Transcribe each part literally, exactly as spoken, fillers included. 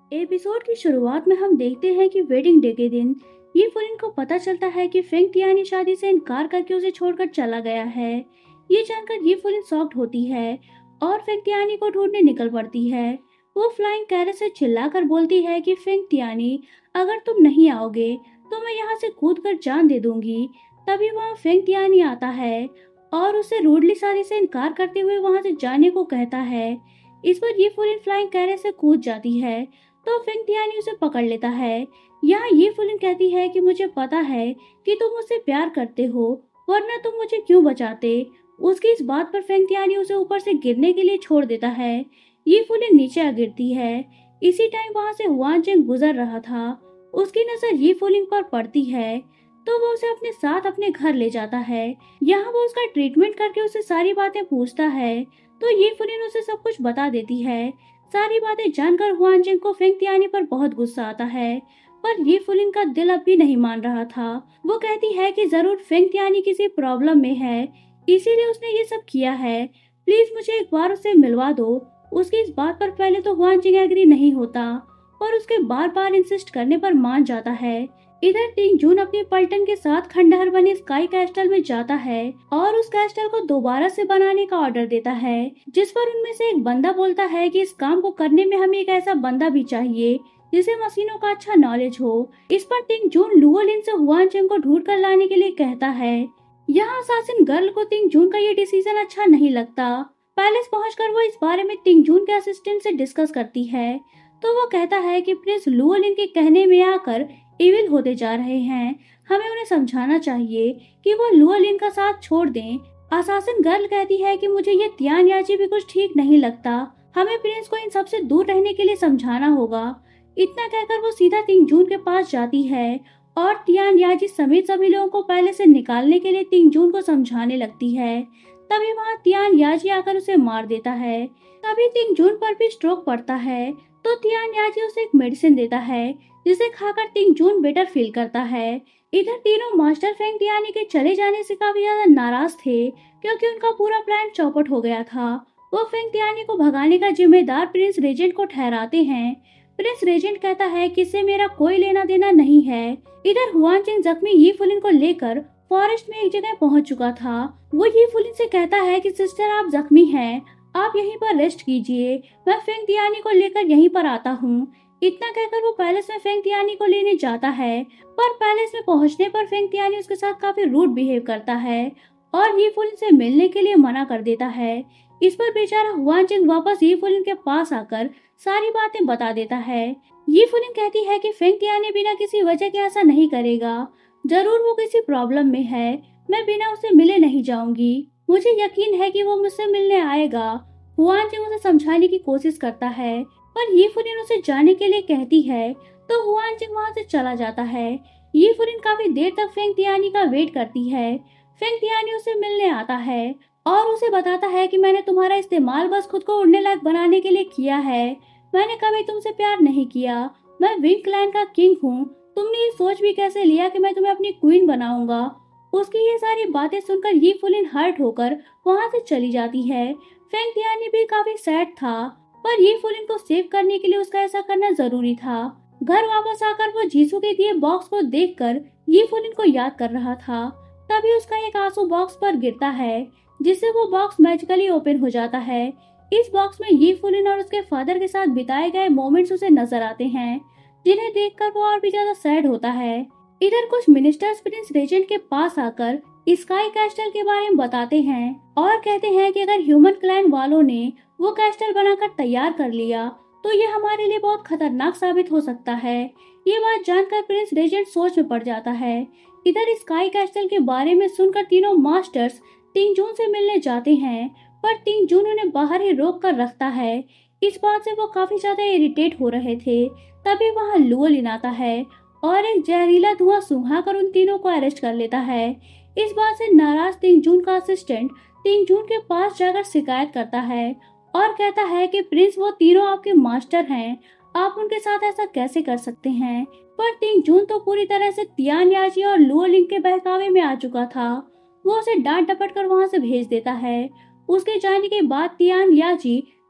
Episode की शुरुआत में हम देखते हैं कि वेडिंग डे के दिन ये फुलिन को पता चलता है कि फेंग टियानी शादी से इनकार करके उसे छोड़कर चला गया है। ये जानकर ये फुलिन शॉक्ड होती है और फेंग टियानी को ढूंढने निकल पड़ती है। वो फ्लाइंग कैरेट से चिल्लाकर बोलती है कि फेंग टियानी, अगर तुम नहीं आओगे तो मैं यहाँ से कूद कर जान दे दूंगी। तभी वहाँ फेंग टियानी आता है और उसे रूडली शादी से इनकार करते हुए वहाँ से जाने को कहता है। इस पर ये फुलिन फ्लाइंग कैरेट से कूद जाती है तो फेंग टियानी उसे पकड़ लेता है। यहाँ ये फुलिन कहती है कि मुझे पता है कि तुम मुझसे प्यार करते हो, वरना तुम मुझे क्यों बचाते। उसकी इस बात पर फेंग टियानी उसे ऊपर से गिरने के लिए छोड़ देता है। ये फुलिन नीचे आ गिरती है। इसी टाइम वहां से हुआन चेंग गुजर रहा था। उसकी नजर ये फुलिन पर पड़ती है तो वो उसे अपने साथ अपने घर ले जाता है। यहाँ वो उसका ट्रीटमेंट करके उसे सारी बातें पूछता है तो ये फुलिन उसे सब कुछ बता देती है। सारी बातें जानकर हुआन जिंग को फेंग तियानी पर बहुत गुस्सा आता है, पर ये फुलिन का दिल अब भी नहीं मान रहा था। वो कहती है कि जरूर फेंग तियानी किसी प्रॉब्लम में है, इसीलिए उसने ये सब किया है। प्लीज मुझे एक बार उससे मिलवा दो। उसकी इस बात पर पहले तो हुआन जिंग एग्री नहीं होता और उसके बार बार इंसिस्ट करने पर मान जाता है। इधर टिंग जून अपनी पलटन के साथ खंडहर बने स्काई कैस्टल में जाता है और उस कैस्टल को दोबारा से बनाने का ऑर्डर देता है, जिस पर उनमें से एक बंदा बोलता है कि इस काम को करने में हमें एक ऐसा बंदा भी चाहिए जिसे मशीनों का अच्छा नॉलेज हो। इस पर टिंग जून लुओलिन से हुआन चेंग को ढूंढ कर लाने के लिए कहता है। यहाँ असासिन गर्ल को टिंग जून का ये डिसीजन अच्छा नहीं लगता। पैलेस पहुंचकर वो इस बारे में टिंग जून के असिस्टेंट से डिस्कस करती है तो वो कहता है कि प्रिंस लुओलिन के कहने में आकर इविल होते जा रहे हैं। हमें उन्हें समझाना चाहिए कि वो लुओलिन का साथ छोड़ दें। असासिन गर्ल कहती है कि मुझे ये तियान याची भी कुछ ठीक नहीं लगता। हमें प्रिंस को इन सब से दूर रहने के लिए समझाना होगा। इतना कहकर वो सीधा तिंग जून के पास जाती है और तियान याची समेत सभी लोगों को पहले से निकालने के लिए तिंग जून को समझाने लगती है। तभी वहाँ तियान याची आकर उसे मार देता है। तभी तिंग जून पर भी स्ट्रोक पड़ता है तो तियान याची उसे एक मेडिसिन देता है जिसे खाकर टिंग जून बेटर फील करता है। इधर तीनों मास्टर फेंग टियानी के चले जाने से काफी ज्यादा नाराज थे क्योंकि उनका पूरा प्लान चौपट हो गया था। वो फेंग टियानी को भगाने का जिम्मेदार प्रिंस रेजेंट को ठहराते हैं। प्रिंस रेजेंट कहता है कि इससे मेरा कोई लेना देना नहीं है। इधर हुआन चेंग जख्मी ये फुलिन को लेकर फॉरेस्ट में एक जगह पहुंच चुका था। वो ये फुलिन से कहता है कि सिस्टर आप जख्मी हैं, आप यहीं पर रेस्ट कीजिए, मैं फेंग टियानी को लेकर यहीं पर आता हूँ। इतना कहकर वो पैलेस में फेंग टियानी को लेने जाता है, पर पैलेस में पहुंचने पर फेंग टियानी उसके साथ काफी रूड बिहेव करता है और ये फुलिन से मिलने के लिए मना कर देता है। इस पर बेचारा हुआन चेंग वापस ये फुलिन के पास आकर सारी बातें बता देता है। ये फुलिन कहती है कि फेंग टियानी बिना किसी वजह के ऐसा नहीं करेगा, जरूर वो किसी प्रॉब्लम में है। मैं बिना उसे मिले नहीं जाऊंगी, मुझे यकीन है कि वो मुझसे मिलने आएगा। हुआन चेंग उसे समझाने की कोशिश करता है पर ये फुलिन उसे जाने के लिए कहती है तो हुआन चिंग वहां से चला जाता है। ये फुलिन काफी देर तक फेंग टियानी का वेट करती है। फेंग टियानी उसे मिलने आता है और उसे बताता है कि मैंने तुम्हारा इस्तेमाल बस खुद को उड़ने लायक बनाने के लिए किया है, मैंने कभी तुमसे प्यार नहीं किया। मैं विंग क्लैन का किंग हूँ, तुमने ये सोच भी कैसे लिया कि मैं तुम्हें अपनी क्वीन बनाऊंगा। उसकी ये सारी बातें सुनकर ये फुलिन हर्ट होकर वहां से चली जाती है। फेंग टियानी भी काफी सैड था पर ये फुलिन को सेव करने के लिए उसका ऐसा करना जरूरी था। घर वापस आकर वो जीसू के दिए बॉक्स को देखकर ये फुलिन को याद कर रहा था। तभी उसका एक आंसू बॉक्स पर गिरता है जिससे वो बॉक्स मैजिकली ओपन हो जाता है। इस बॉक्स में ये फुलिन और उसके फादर के साथ बिताए गए मोमेंट्स उसे नजर आते हैं, जिन्हें देखकर वो और भी ज्यादा सैड होता है। इधर कुछ मिनिस्टर्स प्रिंस रेजेंट के पास आकर स्काई कैस्टल के बारे में बताते हैं और कहते हैं कि अगर ह्यूमन क्लैन वालों ने वो कैस्टल बनाकर तैयार कर लिया तो ये हमारे लिए बहुत खतरनाक साबित हो सकता है। ये बात जानकर प्रिंस रेजेंट सोच में पड़ जाता है। इधर स्काई कैस्टल के बारे में सुनकर तीनों मास्टर्स टिंग जून से मिलने जाते हैं पर टिंग जून उन्हें बाहर ही रोक कर रखता है। इस बात से वो काफी ज्यादा इरिटेट हो रहे थे। तभी वहाँ लुओलिन आता है और एक जहरीला धुआं सुंघाकर उन तीनों को अरेस्ट कर लेता है। इस बात से नाराज टिंग जून का असिस्टेंट टिंग जून के पास जाकर शिकायत करता है और कहता है कि प्रिंस वो तीनों आपके मास्टर हैं, आप उनके साथ ऐसा कैसे कर सकते हैं। पर टिंग जून तो पूरी तरह से तियान याची और लुओलिन के बहकावे में आ चुका था। वो उसे डांट डपट कर वहां से भेज देता है। उसके जाने के बाद तियान याची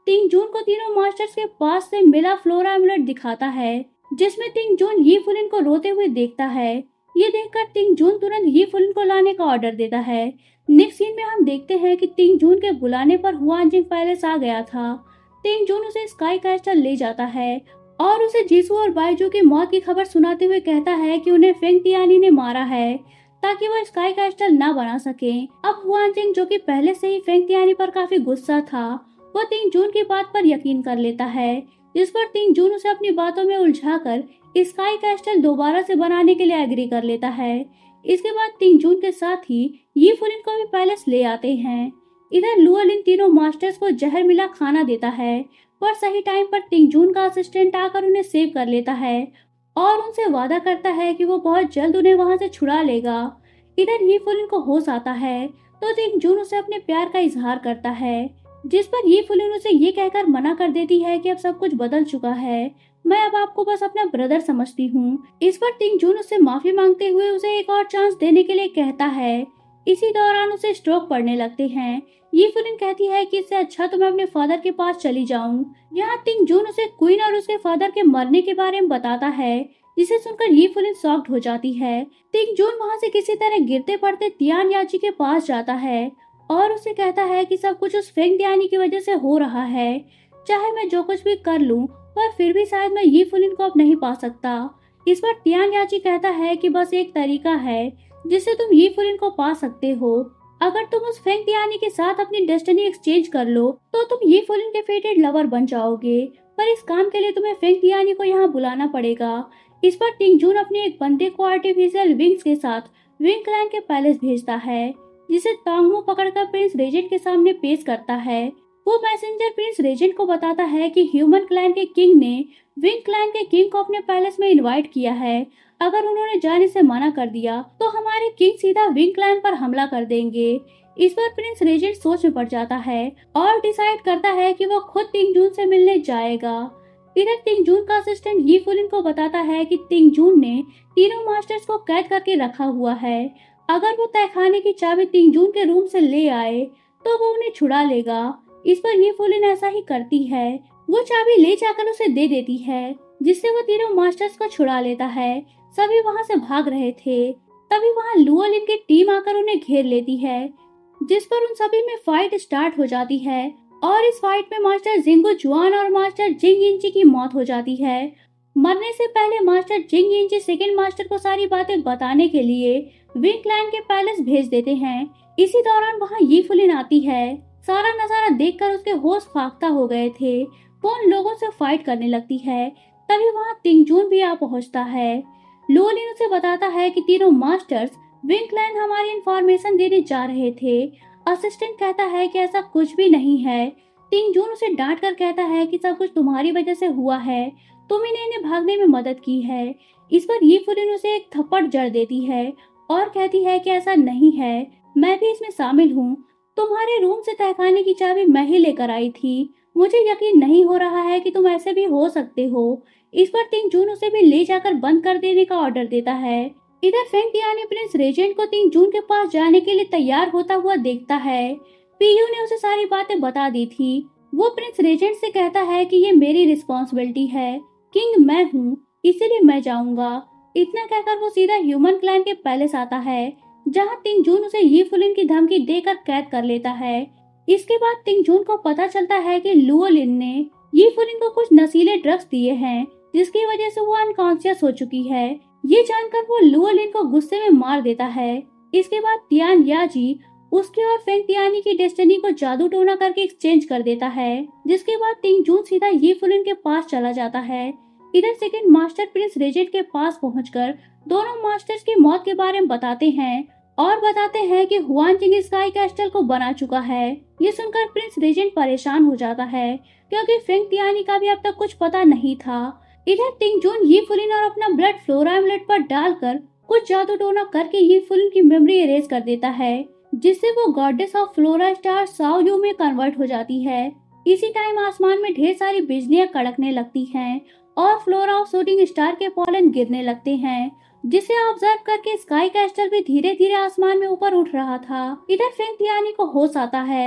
तिंग जून को तीनों मास्टर्स के पास से मिला फ्लोरा एमुलेट दिखाता है, जिसमें तिंग जून यी फुलिन को रोते हुए देखता है। ये देखकर तिंग जून तुरंत यी फुलिन को लाने का ऑर्डर देता है। नेक्स्ट सीन में हम देखते हैं कि तिंग जून के बुलाने पर हुआनजिंग पैलेस आ गया था। तिंग जून उसे स्काई कैस्टल ले जाता है और उसे जीसू और बाइजू की मौत की खबर सुनाते हुए कहता है कि उन्हें फेंग तियानी ने मारा है ताकि वो स्काई कैस्टल ना बना सके। अब हुआनजिंग, जो कि पहले से ही फेंग तियानी पर काफी गुस्सा था, वो तिंग जून की बात पर यकीन कर लेता है, जिस पर तिंग जून उसे अपनी बातों में उलझाकर स्काई कैस्टल दोबारा से बनाने के लिए एग्री कर लेता है। इसके बाद तिंग जून के साथ ही यी फुलिन को भी पैलेस ले आते हैं। इधर लुअल इन तीनों मास्टर्स को जहर मिला खाना देता है, पर सही टाइम पर तिंग जून का असिस्टेंट आकर उन्हें सेव कर लेता है और उनसे वादा करता है कि वो बहुत जल्द उन्हें वहां से छुड़ा लेगा। इधर यी फुलिन को होश आता है तो तिंग जून उसे अपने प्यार का इजहार करता है, जिस पर यी फुलिन उसे ये कहकर मना कर देती है कि अब सब कुछ बदल चुका है, मैं अब आपको बस अपना ब्रदर समझती हूँ। इस पर तिंग जून उससे माफी मांगते हुए उसे एक और चांस देने के लिए कहता है। इसी दौरान उसे स्ट्रोक पड़ने लगते हैं। यी फुलिन कहती है कि इससे अच्छा तो मैं अपने फादर के पास चली जाऊं। यहाँ तिंग जून उसे क्वीन और उसके फादर के मरने के बारे में बताता है, जिसे सुनकर यी फुलिन शॉक्ड हो जाती है। तिंग जून वहाँ से किसी तरह गिरते पड़ते तियान याची के पास जाता है और उसे कहता है कि सब कुछ उस फेंग तियानी की वजह से हो रहा है। चाहे मैं जो कुछ भी कर लूं, पर फिर भी शायद मैं यी फुलिन को अब नहीं पा सकता। इस पर तियान याची कहता है कि बस एक तरीका है जिससे तुम यी फुलिन को पा सकते हो। अगर तुम उस फेंग तियानी के साथ अपनी डेस्टिनी एक्सचेंज कर लो तो तुम यी फुलिन के फेटेड लवर बन जाओगे, पर इस काम के लिए तुम्हें फेंग तियानी को यहाँ बुलाना पड़ेगा। इस पर तिंग जून अपने एक बंदे को आर्टिफिशियल विंग्स के साथ विंग क्लैन के पैलेस भेजता है, जिसे तांगमो पकड़कर प्रिंस रेजेंट के सामने पेश करता है। वो मैसेंजर प्रिंस रेजेंट को बताता है कि ह्यूमन क्लैन के किंग ने विंग क्लैन के किंग को अपने पैलेस में इनवाइट किया है। अगर उन्होंने जाने से मना कर दिया तो हमारे किंग सीधा विंग क्लैन पर हमला कर देंगे। इस पर प्रिंस रेजेंट सोच में पड़ जाता है और डिसाइड करता है कि वो खुद तिंग जून से मिलने जाएगा। इधर तिंग जून का असिस्टेंट यी फुलिन को बताता है कि तिंग जून ने तीनों मास्टर्स को कैद करके रखा हुआ है। अगर वो तहखाने की चाबी तिंग जून के रूम से ले आए तो वो उन्हें छुड़ा लेगा। इस पर यी फुलिन ऐसा ही करती है। वो चाबी ले जाकर उसे दे देती है, जिससे वो तीनों मास्टर्स को छुड़ा लेता है। सभी वहां से भाग रहे थे, तभी वहां लुओ लिन की टीम आकर उन्हें घेर लेती है, जिस पर उन सभी में फाइट स्टार्ट हो जाती है और इस फाइट में मास्टर जिंगू जुआन और मास्टर जिंग इंची की मौत हो जाती है। मरने से पहले मास्टर जिंग इंची सेकंड मास्टर को सारी बातें बताने के लिए विंग क्लैन के पैलेस भेज देते हैं। इसी दौरान वहाँ यी फुलिन आती है। सारा नजारा देखकर उसके होश फाख्ता हो गए थे। वो उन लोगों से फाइट करने लगती है। तभी वहाँ तिंग जून भी आ पहुँचता है। लुओ लिन उसे बताता है कि तीनों मास्टर्स विंग क्लैन हमारी इंफॉर्मेशन देने जा रहे थे। असिस्टेंट कहता है कि ऐसा कुछ भी नहीं है। तिंग जून उसे डांट कर कहता है कि सब कुछ तुम्हारी वजह से हुआ है, तुम इन्हें इन्हें भागने में मदद की है। इस पर यी फुलिन उसे एक थप्पड़ जड़ देती है और कहती है कि ऐसा नहीं है, मैं भी इसमें शामिल हूँ। तुम्हारे रूम से तहखाने की चाबी मैं ही लेकर आई थी। मुझे यकीन नहीं हो रहा है कि तुम ऐसे भी हो सकते हो। इस पर तिंग जून उसे भी ले जाकर बंद कर देने का ऑर्डर देता है। इधर फेंग तियानी प्रिंस रेजेंट को तिंग जून के पास जाने के लिए तैयार होता हुआ देखता है। पीयू ने उसे सारी बातें बता दी थी। वो प्रिंस रेजेंट से कहता है कि ये मेरी रिस्पॉन्सिबिलिटी है, किंग मैं हूँ, इसीलिए मैं जाऊंगा। इतना कहकर वो सीधा ह्यूमन क्लैन के पैलेस आता है, जहाँ तिंग जून उसे यी फुलिन की धमकी देकर कैद कर लेता है। इसके बाद तिंग जून को पता चलता है कि लुओ लिन ने यी फुलिन को कुछ नशीले ड्रग्स दिए हैं, जिसकी वजह से वो अनकॉन्शियस हो चुकी है। ये जानकर वो लुओ लिन को गुस्से में मार देता है। इसके बाद तियान याजी उसके और फेंग तियानी की डेस्टिनी को जादू टोना करके एक्सचेंज कर देता है, जिसके बाद तिंग जून सीधा यी फुलिन के पास चला जाता है। इधर सेकंड मास्टर प्रिंस रेजेंट के पास पहुंचकर दोनों मास्टर्स की मौत के बारे में बताते हैं और बताते हैं कि हुआनजिंग स्काई कैस्टल को बना चुका है। ये सुनकर प्रिंस रेजेंट परेशान हो जाता है, क्योंकि फेंग तियानी का भी अब तक कुछ पता नहीं था। इधर तिंग जून यी फुलिन और अपना ब्लड फ्लोरा एमुलेट पर डालकर कुछ जादू टोना करके यी फुलिन की मेमोरी इरेज कर देता है, जिससे वो गॉडेस ऑफ फ्लोरा स्टार साओ यू में कन्वर्ट हो जाती है। इसी टाइम आसमान में ढेर सारी बिजलियां कड़कने लगती हैं और फ्लोरा ऑफ शूटिंग स्टार के पॉलन गिरने लगते हैं, जिसे ऑब्जर्व करके स्काई कैस्टल भी धीरे धीरे आसमान में ऊपर उठ रहा था। इधर फेंग तियानी को होश आता है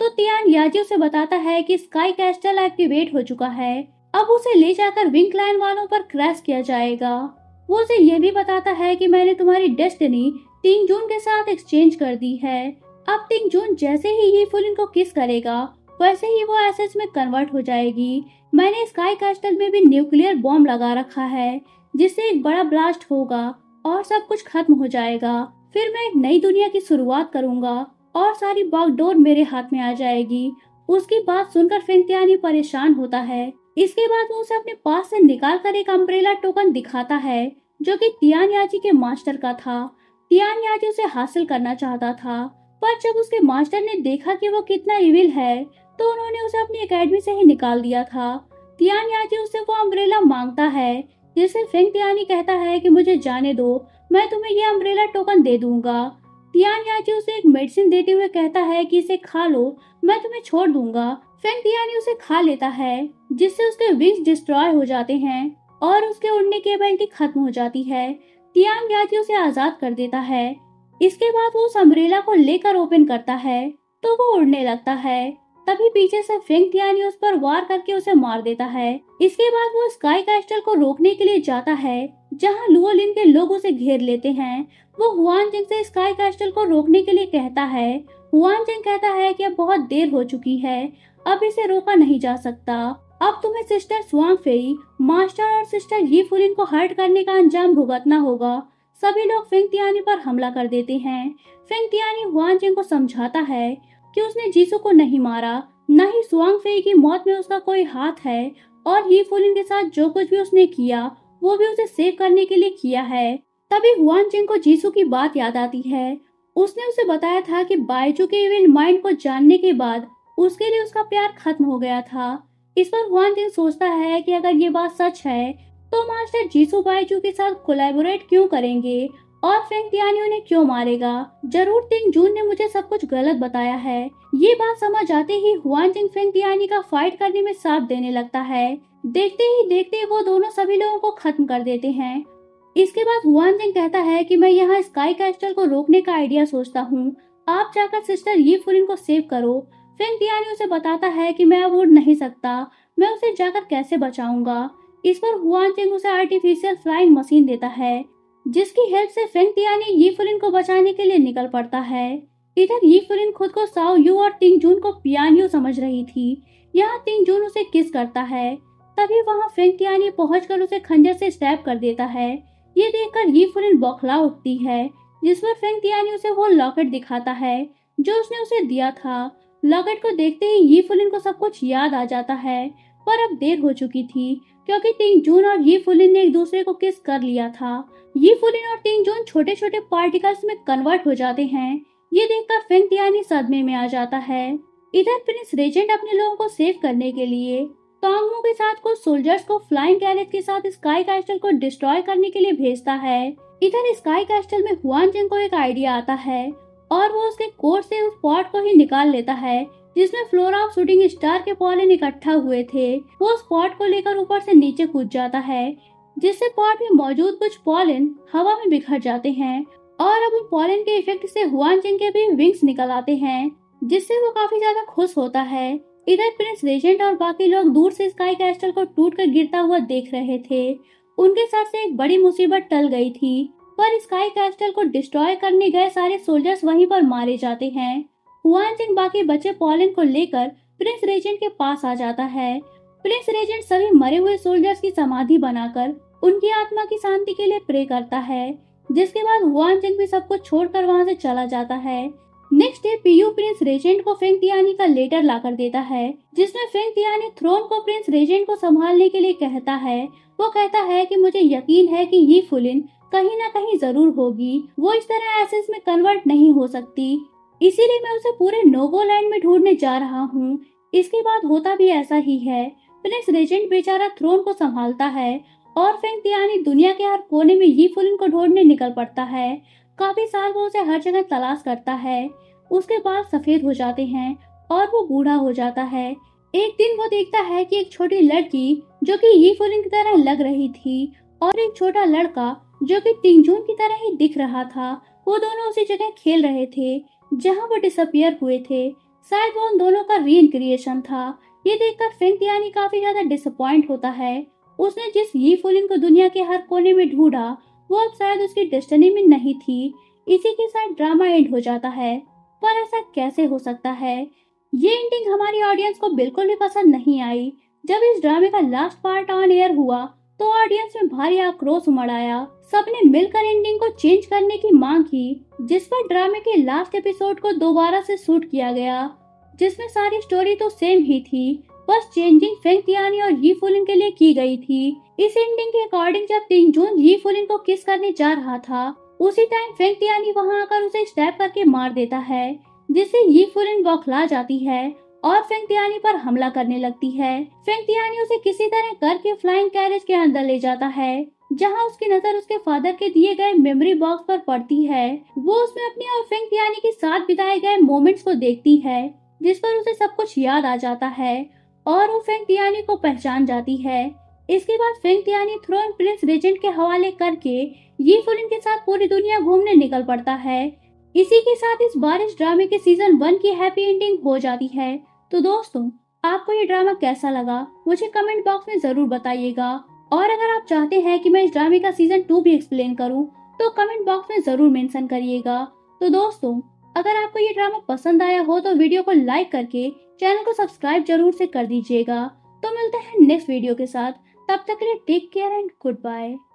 तो तियान याजी उसे बताता है कि स्काई कैस्टल एक्टिवेट हो चुका है, अब उसे ले जाकर विंग क्लैन वालों पर क्रैश किया जाएगा। वो उसे यह भी बताता है कि मैंने तुम्हारी डेस्टिनी तिंग जून के साथ एक्सचेंज कर दी है। अब तिंग जून जैसे ही ये फुलिन को किस करेगा वैसे ही वो एसेज में कन्वर्ट हो जाएगी। मैंने स्काई कैस्टल में भी न्यूक्लियर बॉम्ब लगा रखा है जिससे एक बड़ा ब्लास्ट होगा और सब कुछ खत्म हो जाएगा। फिर मैं एक नई दुनिया की शुरुआत करूंगा और सारी बागडोर मेरे हाथ में आ जाएगी। उसकी बात सुनकर फेंगतियानी परेशान होता है। इसके बाद वो उसे अपने पास से निकाल कर एक अम्ब्रेला टोकन दिखाता है जो कि तियान याजी के मास्टर का था। तियान याजी उसे हासिल करना चाहता था, पर जब उसके मास्टर ने देखा कि वो कितना इविल है तो उन्होंने उसे अपनी एकेडमी से ही निकाल दिया था। तियान याजी उससे वो अम्ब्रेला मांगता है जिसे फेंगतियानी कहता है कि मुझे जाने दो, मैं तुम्हें ये अम्ब्रेला टोकन दे दूंगा। तियान याजी उसे एक मेडिसिन देते हुए कहता है कि इसे खा लो, मैं तुम्हें छोड़ दूंगा। फेंगतियानी उसे खा लेता है जिससे उसके विंग्स डिस्ट्रॉय हो जाते हैं और उसके उड़ने की एबिलिटी खत्म हो जाती है। तियान याजी उसे आजाद कर देता है। इसके बाद वो उस अम्ब्रेला को लेकर ओपन करता है तो वो उड़ने लगता है। तभी पीछे से फेंगतियानी उस पर वार करके उसे मार देता है। इसके बाद वो स्काई कैस्टल को रोकने के लिए जाता है जहां लुओलिन के लोग उसे घेर लेते हैं। वो हुआनजिंग से स्काई कैस्टल को रोकने के लिए कहता है। हुआनजिंग कहता है कि अब बहुत देर हो चुकी है, अब इसे रोका नहीं जा सकता। अब तुम्हें सिस्टर स्वांग फेई, मास्टर और सिस्टर यी फुलिन को हर्ट करने का अंजाम भुगतना होगा। सभी लोग फेंगतियानी पर हमला कर देते हैं। फेंगतियानी हुआनजिंग को समझाता है कि उसने जीसू को नहीं मारा, न ही स्वांग फेई की मौत में उसका कोई हाथ है और यी फुलिन के साथ जो कुछ भी उसने किया वो भी उसे सेव करने के लिए किया है। तभी हुआनजिंग को जीसू की बात याद आती है। उसने उसे बताया था कि बायजू के इविल माइंड को जानने के बाद उसके लिए उसका प्यार खत्म हो गया था। इस पर हुआनजिंग सोचता है कि अगर ये बात सच है तो मास्टर जीसू बायजू के साथ कोलैबोरेट क्यों करेंगे और फेंगतियानी उन्हें क्यों मारेगा। जरूर तिंग जून ने मुझे सब कुछ गलत बताया है। ये बात समझ आते ही हुआनजिंग फेंगतियानी का फाइट करने में साथ देने लगता है। देखते ही देखते वो दोनों सभी लोगों को खत्म कर देते हैं। इसके बाद हुआनजिंग कहता है कि मैं यहाँ स्काई कैस्टल को रोकने का आइडिया सोचता हूँ, आप जाकर सिस्टर यी फुलिन को सेव करो। फेंगतियानी उसे बताता है कि मैं अब उड़ नहीं सकता, मैं उसे जाकर कैसे बचाऊंगा। इस पर हुआनजिंग उसे आर्टिफिशियल फ्लाइंग मशीन देता है जिसकी हेल्प से फेंगतियानी यी फुलिन को बचाने के लिए निकल पड़ता है। इधर यी फुलिन खुद को साओ यू और तिंग जून को पियानियो समझ रही थी। यहाँ तिंग जून उसे किस करता है, तभी वहाँ फेंगतियानी पहुंचकर उसे खंजर से स्टैब कर देता है। ये देखकर यी फुलिन बौखला उठती है, जिस पर फेंगतियानी उसे वो लॉकेट दिखाता है जो उसने उसे दिया था। लॉकेट को देखते ही यी फुलिन को सब कुछ याद आ जाता है, पर अब देर हो चुकी थी क्योंकि तिंग जून और यी फुलिन ने एक दूसरे को किस कर लिया था। यी फुलिन और तिंग जून छोटे छोटे पार्टिकल्स में कन्वर्ट हो जाते हैं। ये देखकर फेंगतियानी सदमे में आ जाता है। इधर प्रिंस रेजेंट अपने लोगों को सेव करने के लिए तोंगमू के साथ कुछ सोल्जर्स को फ्लाइंग कैरेज के साथ स्काई कैस्टल को डिस्ट्रॉय करने के लिए भेजता है। इधर स्काई कैस्टल में हुआनजिंग को एक आइडिया आता है और वो उसके कोट से उस पॉट को ही निकाल लेता है जिसमें फ्लोरा ऑफ शूटिंग स्टार के पॉलन इकट्ठा हुए थे। वो उस पॉट को लेकर ऊपर से नीचे कूद जाता है जिससे पॉट में मौजूद कुछ पॉलन हवा में बिखर जाते हैं और अब उन पॉलन के इफेक्ट से हुआनजिंग के भी विंग्स निकल आते हैं जिससे वो काफी ज्यादा खुश होता है। इधर प्रिंस रेजेंट और बाकी लोग दूर से स्काई कैस्टल को टूटकर गिरता हुआ देख रहे थे। उनके सर से एक बड़ी मुसीबत टल गई थी, पर स्काई कैस्टल को डिस्ट्रॉय करने गए सारे सोल्जर्स वहीं पर मारे जाते हैं। हुआनजिंग बाकी बचे पॉलन को लेकर प्रिंस रेजेंट के पास आ जाता है। प्रिंस रेजेंट सभी मरे हुए सोल्जर्स की समाधि बनाकर उनकी आत्मा की शांति के लिए प्रे करता है, जिसके बाद हुआनजिंग भी सब कुछ छोड़कर वहां से चला जाता है। नेक्स्ट डे पीयू प्रिंस रेजेंट को फेंगतियानी का लेटर लाकर देता है जिसमें फेंगतियानी थ्रोन को प्रिंस रेजेंट को संभालने के लिए कहता है। वो कहता है कि मुझे यकीन है कि यी फुलिन कहीं ना कहीं जरूर होगी, वो इस तरह एसेस में कन्वर्ट नहीं हो सकती, इसीलिए मैं उसे पूरे नोवोलैंड में ढूंढने जा रहा हूँ। इसके बाद होता भी ऐसा ही है। प्रिंस रेजेंट बेचारा थ्रोन को संभालता है और फेंगतियानी दुनिया के हर कोने में यी फुलिन को ढूंढने निकल पड़ता है। काफी साल वो उसे हर जगह तलाश करता है। उसके बाल सफेद हो जाते हैं और वो बूढ़ा हो जाता है। एक दिन वो देखता है कि एक छोटी लड़की जो कि यी फुलिन की तरह लग रही थी और एक छोटा लड़का जो कि तिंग जून की तरह ही दिख रहा था, वो दोनों उसी जगह खेल रहे थे जहां वो डिसअपियर हुए थे। शायद वो उन दोनों का रीइंक्रिएशन था। ये देखकर फेंग तियानी काफी ज्यादा डिसअपॉइंट होता है। उसने जिस यी फुलिन को दुनिया के हर कोने में ढूंढा वो अब शायद उसकी डेस्टिनी में नहीं थी। इसी के साथ ड्रामा एंड हो जाता है। पर ऐसा कैसे हो सकता है? ये एंडिंग हमारी ऑडियंस को बिल्कुल भी पसंद नहीं आई। जब इस ड्रामे का लास्ट पार्ट ऑन एयर हुआ तो ऑडियंस में भारी आक्रोश उमड़ आया। सबने मिलकर एंडिंग को चेंज करने की मांग की, जिस पर ड्रामे के लास्ट एपिसोड को दोबारा से शूट किया गया, जिसमें सारी स्टोरी तो सेम ही थी, बस चेंजिंग फेंग तियानी और यी फुलिन के लिए की गई थी। इस एंडिंग के अकॉर्डिंग जब तिंग जून यी फुलिन को किस करने जा रहा था उसी टाइम फेंग तियानी वहां आकर उसे स्टैप करके मार देता है, जिससे यी फुलिन बौखला जाती है और फेंग तियानी पर हमला करने लगती है। फेंग तियानी उसे किसी तरह करके फ्लाइंग कैरेज के अंदर ले जाता है, जहां उसकी नजर उसके फादर के दिए गए मेमोरी बॉक्स पर पड़ती है। वो उसमें अपनी और फेंग तियानी के साथ बिताए गए मोमेंट्स को देखती है, जिस पर उसे सब कुछ याद आ जाता है और वो फेंग तियानी को पहचान जाती है। इसके बाद फेंग तियानी थ्रोन प्रिंस रेजेंट के हवाले करके यी फुलिन के साथ पूरी दुनिया घूमने निकल पड़ता है। इसी के साथ इस बार इस ड्रामे के सीजन वन की हैप्पी एंडिंग हो जाती है। तो दोस्तों, आपको ये ड्रामा कैसा लगा मुझे कमेंट बॉक्स में जरूर बताइएगा। और अगर आप चाहते हैं कि मैं इस ड्रामे का सीजन टू भी एक्सप्लेन करूं तो कमेंट बॉक्स में जरूर मेंशन करिएगा। तो दोस्तों, अगर आपको ये ड्रामा पसंद आया हो तो वीडियो को लाइक करके चैनल को सब्सक्राइब जरूर से कर दीजिएगा। तो मिलते हैं नेक्स्ट वीडियो के साथ, तब तक के लिए take care and good bye.